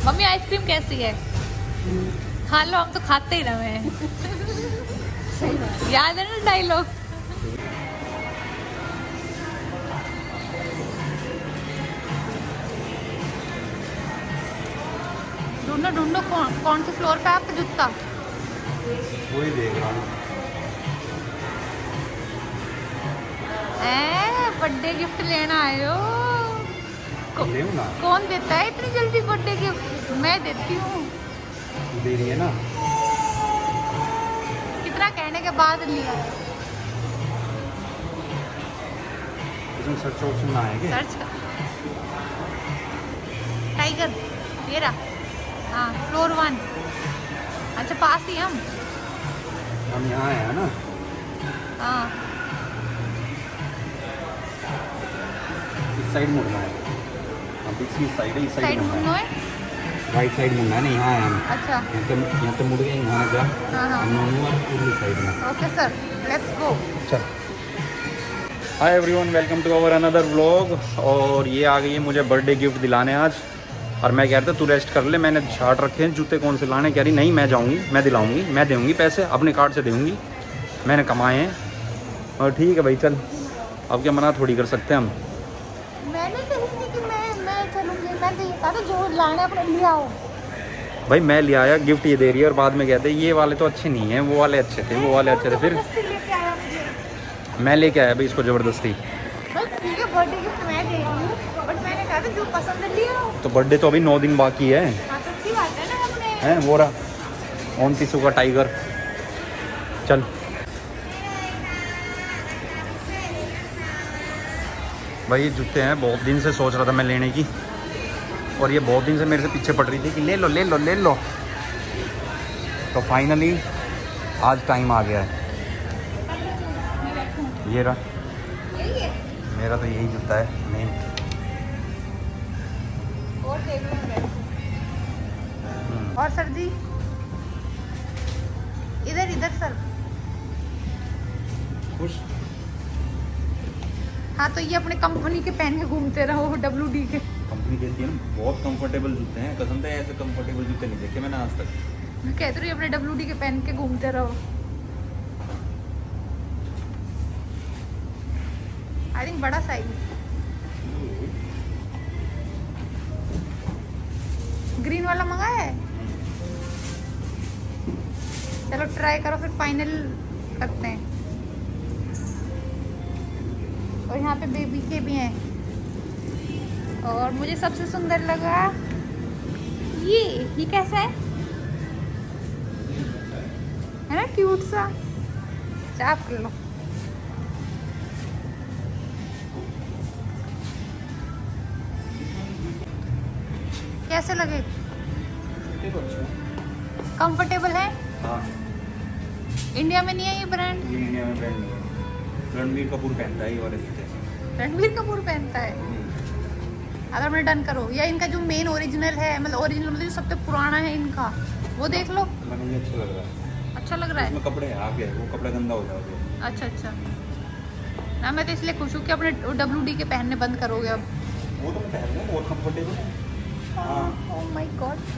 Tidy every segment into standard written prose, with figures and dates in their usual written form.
Mummy ice cream कैसी है? खा लो, हम तो खाते ही रहे हैं। याद है ना डायलॉग? ढूंढो ढूंढो, कौन से फ्लोर पे आपका जूता? वही देख रहा हूँ। बर्थडे गिफ्ट लेना आए हो? कौन देता है इतनी जल्दी बर्थडे गिफ्ट? मैं देती हूँ। दे रही है ना? कितना कहने के बाद लिया। इसमें सर्च ऑप्शन ना है क्या? सर्च टाइगर मेरा। हाँ, फ्लोर 1। अच्छा, पास ही हम यहाँ है ना? हाँ। इस साइड मुड़ना है। अब इसी साइड है, इस साइड मुड़ना है। राइट साइड मुड़ना है ना, यहाँ है हम। अच्छा, यहाँ तो मुड़ गए, यहाँ जा। हाँ। साइड में। Okay sir, let's go. चल। Hi everyone, welcome to our another vlog. और ये आ गई है मुझे बर्थडे गिफ्ट दिलाने आज। और मैं कह रहा था तू रेस्ट कर ले, मैंने छाट रखे हैं जूते कौन से लाने। कह रही नहीं, मैं जाऊँगी, मैं दिलाऊंगी, मैं दूँगी पैसे, अपने कार्ड से दूँगी, मैंने कमाए हैं। और ठीक है भाई, चल, अब क्या मना थोड़ी कर सकते हैं हम। मैंने कही कि मैं चलूँगी, मैं कहा था जो लाने अपने ले आओ। भाई मैं ले आया, गिफ्ट ये दे रही है और बाद में कहते हैं ये वाले तो अच्छे नहीं हैं, वो वाले अच्छे थे, वो वाले अच्छे थे। फिर मैं लेके आया भाई इसको ज़बरदस्ती। बर्थडे गिफ्ट मैं दे रही हूँ, बट मैंने कहा था जो पसंद है ले आओ। तो बर्थडे तो अभी 9 दिन बाकी है। हाँ, तो अच्छी बात है ना। हमने हैं वो रहा 29 का टाइगर। चल भाई, ये जूते हैं, बहुत दिन से सोच रहा था मैं लेने की, और ये बहुत दिन से मेरे से पीछे पड़ रही थी कि ले लो ले लो ले लो। तो फाइनली आज टाइम आ गया है। ये रहा, मेरा तो यही जूता है मेन। और सर जी इधर सर। खुश? हाँ, तो ये अपने कंपनी के पहन के घूमते रहो, WD के। कंपनी देती है ना, बहुत कंफर्टेबल जूते हैं, कसम से ऐसे कंफर्टेबल जूते नहीं देखे मैंने आज तक। मैं कहती रही अपने WD के पहन के घूमते रहो। आई थिंक बड़ा साइज, ग्रीन वाला मंगाया है। चलो ट्राई करो, फिर फाइनल करते हैं। और यहाँ पे बेबी के भी हैं। और मुझे सबसे सुंदर लगा ये कैसा है ना, क्यूट सा। चाप कर लो। कैसे लगे? कंफर्टेबल है? हाँ। इंडिया में नहीं है ये ब्रांड? इंडिया में ब्रांड नहीं है। रणबीर कपूर पहनता है ये वाले जूते। रणबीर कपूर पहनता है? अगर मैं डन करो, या इनका जो मेन ओरिजिनल है, मतलब ओरिजिनल मतलब जो सबसे पुराना है इनका, वो देख लो। मुझे अच्छा लग रहा है। अच्छा लग रहा है? इसमें कपड़े आ गए, वो कपड़ा गंदा हो जाएगा। अच्छा ना, मैं तो इसलिए खुश हूँ कि अपने WD के पहनने बंद करोगे अब। वो तो मैं पहन रहा हूँ, बहुत कंफर्टेबल है। हाँ। Oh my God.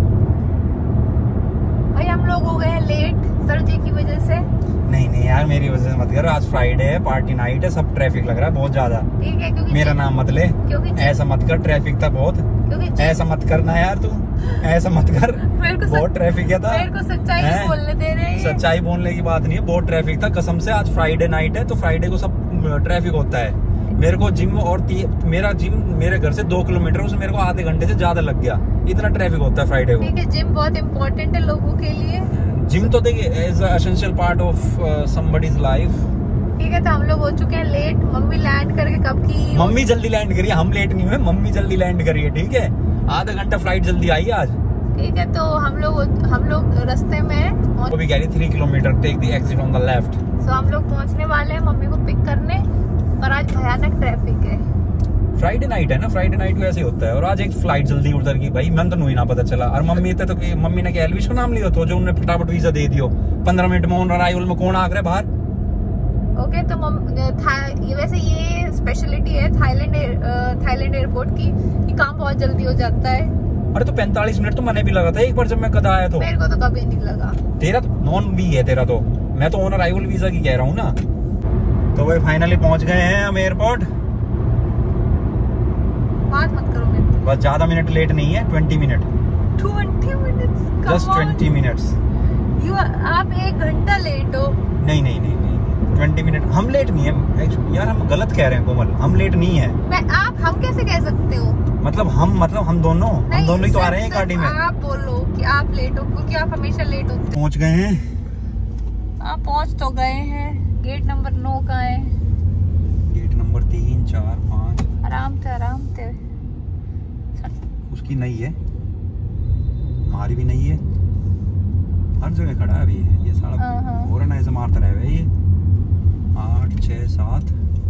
भाई हम लोग हो गए हैं लेट सर जी की वजह से। नहीं यार, मेरी वजह से मत कर। आज फ्राइडे है, पार्टी नाइट है, सब ट्रैफिक लग रहा है बहुत ज्यादा। ठीक है, क्योंकि मेरा नाम मत ले, ऐसा मत कर, ट्रैफिक था बहुत। ऐसा मत करना यार, तू ऐसा मत कर, बहुत ट्रैफिक है था। मेरे को सच्चाई बोलने दे रहे हैं। सच्चाई बोलने की बात नहीं है, बहुत ट्रैफिक था कसम से। आज फ्राइडे नाइट है, तो फ्राइडे को सब ट्रैफिक होता है। मेरे को जिम और मेरा जिम मेरे घर से 2 किलोमीटर, उसमें मेरे को आधे घंटे से ज्यादा लग गया। इतना ट्रैफिक होता है फ्राइडे को। ठीक है, जिम बहुत इम्पोर्टेंट है लोगों के लिए। जिम तो देखिए as essential part of somebody's life. ठीक है, तो हम लोग हो चुके हैं लेट। मम्मी लैंड करके कब की? मम्मी जल्दी लैंड करिए, हम लेट नहीं हुए, मम्मी जल्दी लैंड करिए। ठीक है, आधा घंटा फ्लाइट जल्दी आई आज। ठीक है, तो हम लोग रास्ते में, वो भी कह रही 3 kilometre, take the exit on the left. तो हम लोग पहुंचने वाले हैं मम्मी को पिक करने, पर आज भयानक ट्रैफिक है। फ्राइडे नाइट है ना, फ्राइडे नाइट को ऐसे होता है। और आज एक फ्लाइट जल्दी उतर गई भाई, मैं तो नहीं ना पता चला। और मम्मी थे तो मम्मी ने क्या एलविश का नाम लिया तो जो उन्होंने फटाफट वीजा दे दियो। 15 मिनट में अराइवल में कौन आ गया बाहर। ओके, तो वैसे ये स्पेशलिटी है थाईलैंड एयरपोर्ट की कि काम बहुत जल्दी हो जाता है। अरे तो 45 मिनट तो मैंने भी लगा था एक बार जब मैं कदा आया तो। मेरे को तो कभी नहीं लगा। तेरा तो नॉन भी है तेरा तो, मैं तो ऑन अराइवल वीजा की कह रहा हूँ ना। तो भाई फाइनली पहुंच गए हैं हम एयरपोर्ट। बात मत करो मेरे से। बस ज्यादा मिनट लेट नहीं है, 20 मिनट, 20 मिनट्स, जस्ट 20 मिनट्स। आप 1 घंटा लेट हो। नहीं नहीं नहीं नहीं 20 मिनट हम लेट नहीं है यार, हम गलत कह रहे हैं कोमल, हम लेट नहीं है। हम कैसे कह सकते हो? मतलब हम दोनों ही तो आ रहे हैं गाड़ी में। आप बोलो कि आप लेट हो, क्योंकि आप हमेशा लेट होते हो। पहुंच गए हैं। आप पहुंच तो गए हैं। गेट नंबर 9 का है। Gate number 3, 4, 5। आराम से। उसकी नहीं है, हमारी भी नहीं है, हर जगह खड़ा है अभी ये सारा। और ना ऐसे मारता रहे ये 8, 6, 7।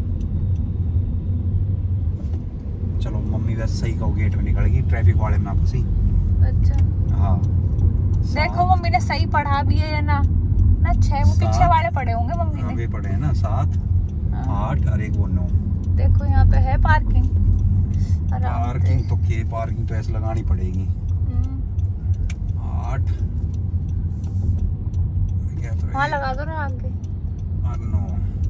चलो मम्मी वैसे सही कहो, गेट में निकल गई, ट्रैफिक वाले में ना फंसी। अच्छा हाँ देखो मम्मी ने सही पढ़ा भी है ना 6 वो पीछे वाले पढ़े होंगे मम्मी ने। वे पढ़े हैं ना 7, 8 और एक वो 9। देखो यहाँ पे है पार्किंग। पार्किंग तो के पार्किंग तो ऐसे लगानी पड़ेगी। 8 वहाँ लगा दो ना आगे। 9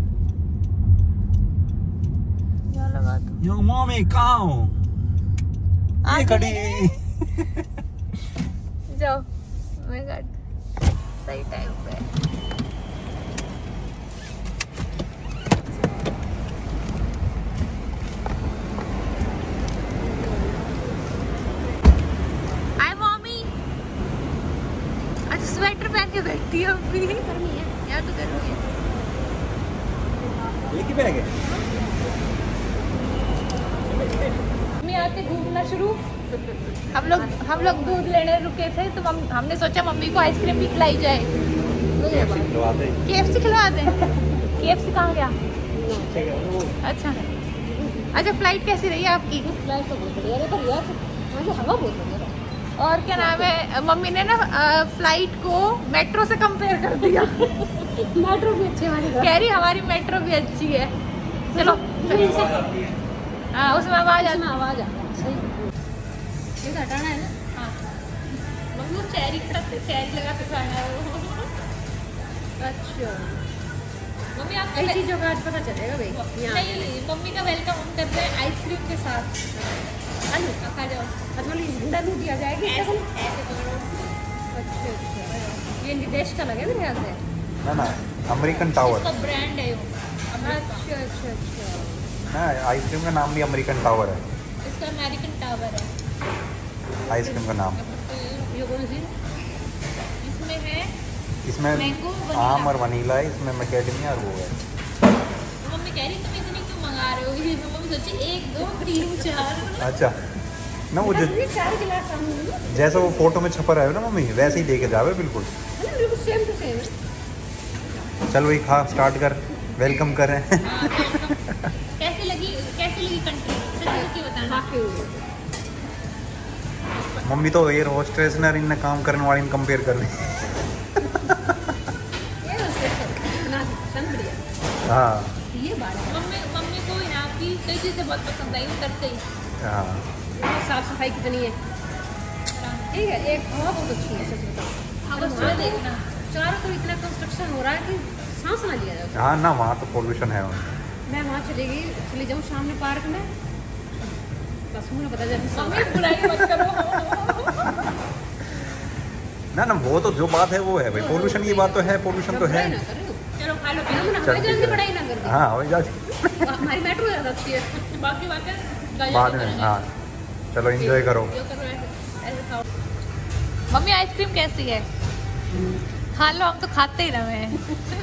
यहाँ लगा दो। यो मम्मी कहाँ हो? ये खड़ी। जाओ मैं गाड़ी सही टाइम पे। स्वेटर पहन के बैठी है अभी। गर्मी है यार, तो गर्मी है। एक ही बैग है। मम्मी आके घूमना शुरू। हम लोग दूध लेने रुके थे तो हमने सोचा मम्मी को आइसक्रीम भी खिलाई जाए। KFC खिलवा दें। KFC कहाँ गया? अच्छा फ्लाइट कैसी रही आपकी? फ्लाइट तो बहुत बढ़िया है, पर यार हवा बहुत बढ़िया। और क्या नाम है, मम्मी ने ना फ्लाइट को मेट्रो से कंपेयर कर दिया। मेट्रो भी अच्छी हमारी, कह रही हमारी मेट्रो भी अच्छी है। चलो हाँ उसमें आवाज आता है। ये हटाना है ना। हाँ मम्मी वो चेरी लगा के खाना है वो। अच्छा मम्मी आप कई चीज़ों का आज पता चलेगा भाई। नहीं मम्मी का वेलकम हम कर रहे हैं आइसक्रीम के साथ। खा जाओ। झंडा नहीं दिया जाएगी ऐसे पकड़ो। अच्छा ये देश का लगे मेरे ख्याल से ना अमेरिकन टावर इसका ब्रांड है वो। अच्छा ना आइसक्रीम का नाम भी अमेरिकन टावर है। इसका अमेरिकन टावर है आइसक्रीम का नाम। ये कौन सी? इसमें है इसमें मैंगो आम और वनीला है, इसमें मैकेडमिया और वो है। मम्मी कह रही तुम इतनी क्यों मंगा रहे हो? ये मम्मी सोची 1, 2, 3, 4। अच्छा ना वो 4 गिलास जैसा वो फोटो में छपा रहा है ना मम्मी, वैसे ही लेके जावे बिल्कुल। Same to same. चल वही खा स्टार्ट कर, वेलकम कर रहे हैं। कैसी लगी कंट्री सच्ची बताना। मम्मी तो एयर होस्टेस ने इनने काम करने वाली कंपेयर कर रही। हाँ ये बात है। मम्मी को यहाँ की कई चीज़ें बहुत पसंद आई करते ही। हाँ साफ सफाई कितनी है ठीक है। एक हवा बहुत अच्छी है सच बताओ। हवा देखना चारों तो इतना कंस्ट्रक्शन हो रहा है कि सांस ना लिया जाए। हाँ ना वहाँ तो पोल्यूशन है। मैं वहाँ चली जाऊँ सामने पार्क में, बस मुझे पता चल। मम्मी बुराई मत करो। ना वो तो जो बात है वो है भाई, पोल्यूशन की बात तो है, पोल्यूशन तो है। चलो खा लो जल्दी पढ़ाई ना कर। हाँ वही जा हमारी मेट्रो ज़्यादा अच्छी है। बाकी बातें बाद में। हाँ चलो एंजॉय करो। मम्मी आइसक्रीम कैसी है? खा लो, हम तो खाते ही रहे हैं।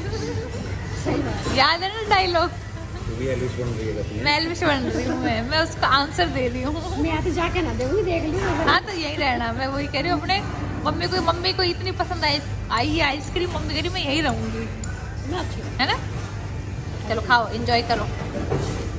याद है ना डायलॉग? मैं एल्विश बन रही हूँ। मैं उसका आंसर दे रही हूँ। मैं यहाँ से जाके ना देखूँगी, देख ली। हाँ तो यही रहना, मैं वही कह रही हूँ अपने मम्मी को इतनी पसंद आई है आइसक्रीम। मम्मी कह रही मैं यही रहूँगी, है ना? चलो खाओ, एंजॉय करो।